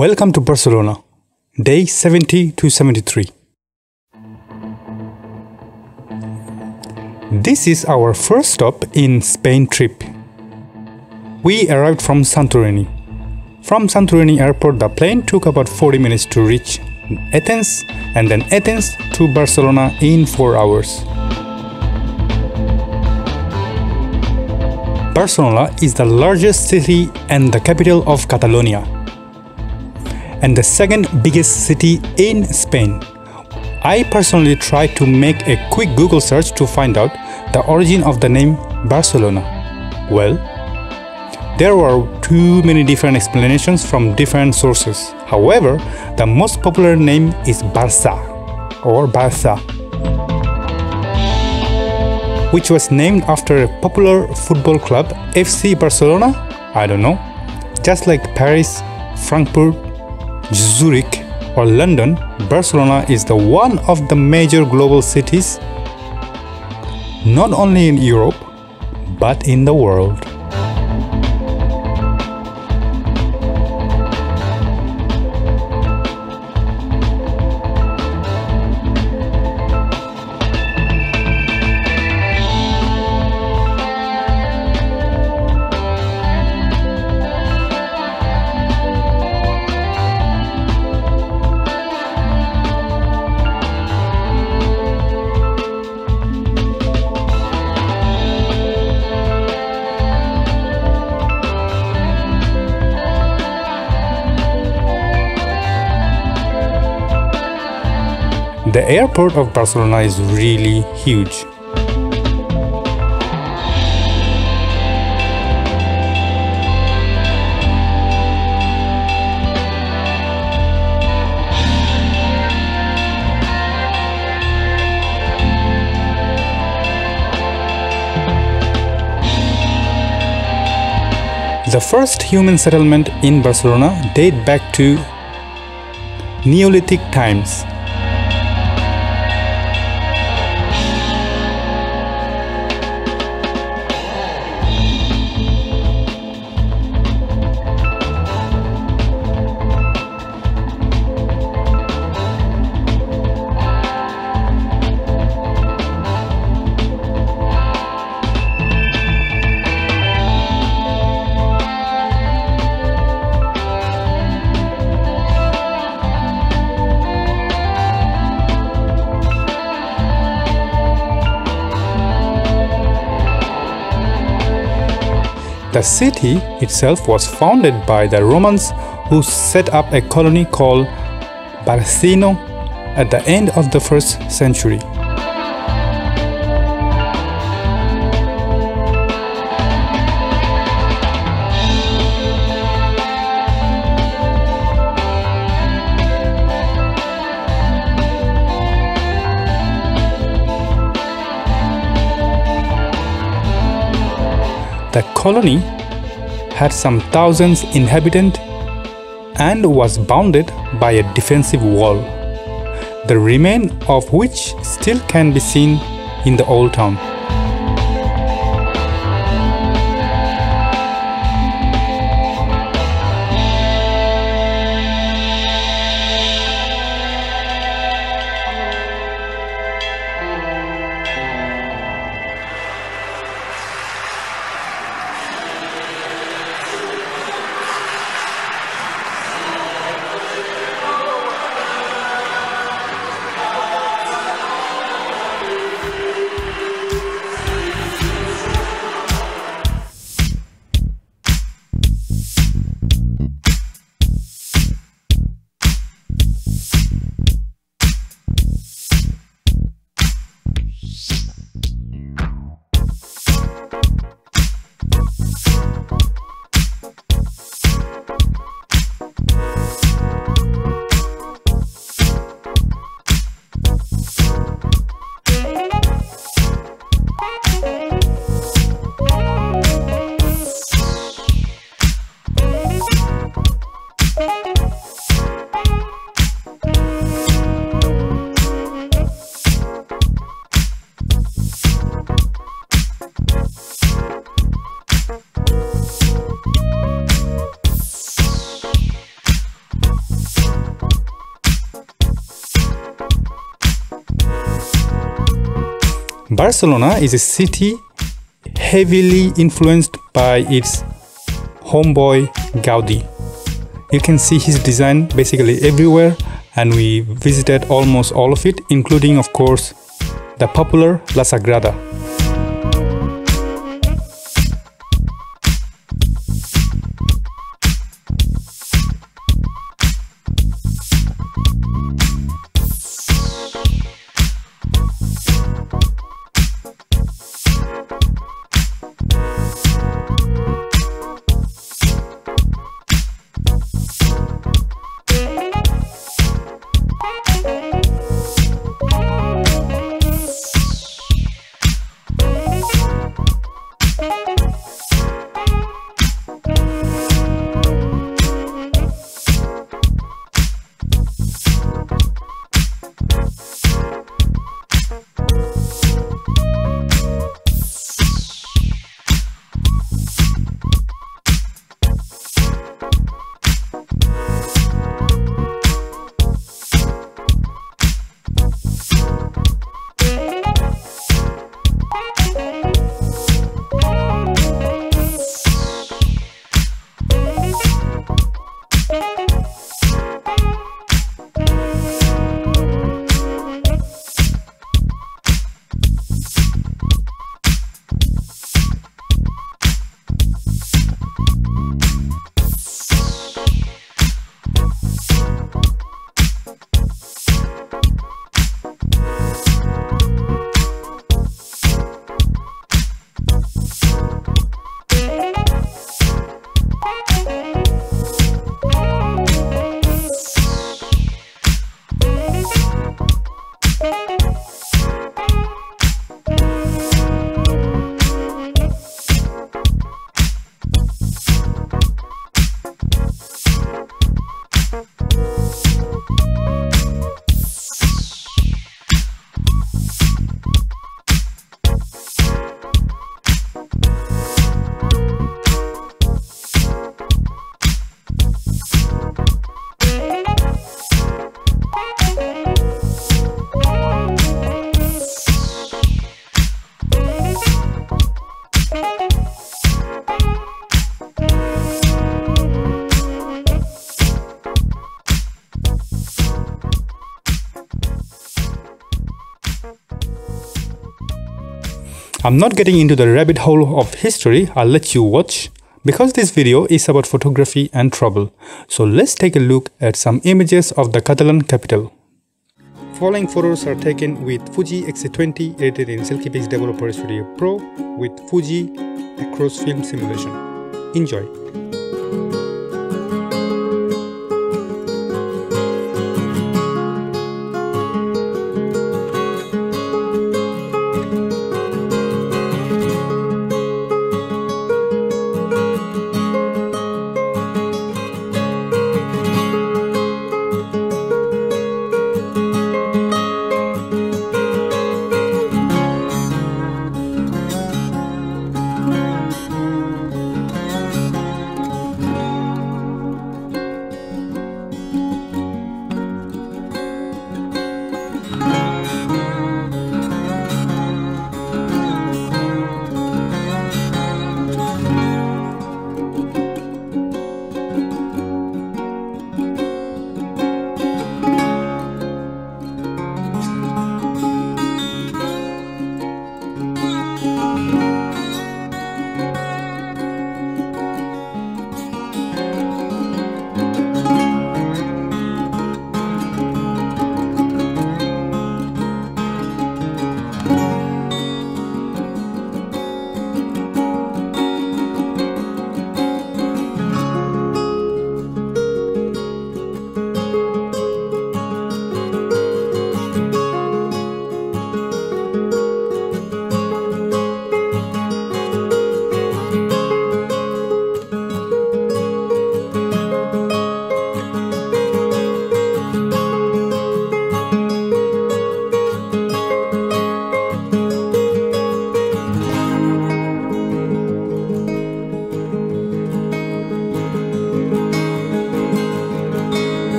Welcome to Barcelona, day 70 to 73. This is our first stop in Spain trip. We arrived from Santorini. From Santorini airport, the plane took about 40 minutes to reach Athens, and then Athens to Barcelona in 4 hours. Barcelona is the largest city and the capital of Catalonia, and the second biggest city in Spain. I personally tried to make a quick Google search to find out the origin of the name Barcelona. Well, there were too many different explanations from different sources. However, the most popular name is Barça or Barça, which was named after a popular football club, FC Barcelona. I don't know. Just like Paris, Frankfurt, Zurich, or London, Barcelona is one of the major global cities, not only in Europe, but in the world. The airport of Barcelona is really huge. The first human settlement in Barcelona dates back to Neolithic times. The city itself was founded by the Romans, who set up a colony called Barcino at the end of the 1st century. The colony had some thousands inhabitants and was bounded by a defensive wall, the remains of which still can be seen in the old town. Barcelona is a city heavily influenced by its homeboy Gaudi. You can see his design basically everywhere, and we visited almost all of it, including of course the popular La Sagrada. I'm not getting into the rabbit hole of history, I'll let you watch, because this video is about photography and travel. So let's take a look at some images of the Catalan capital. Following photos are taken with Fuji X320 edited in Selkie-based Developer Studio Pro with Fuji across film simulation. Enjoy!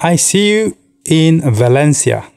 I see you in Valencia.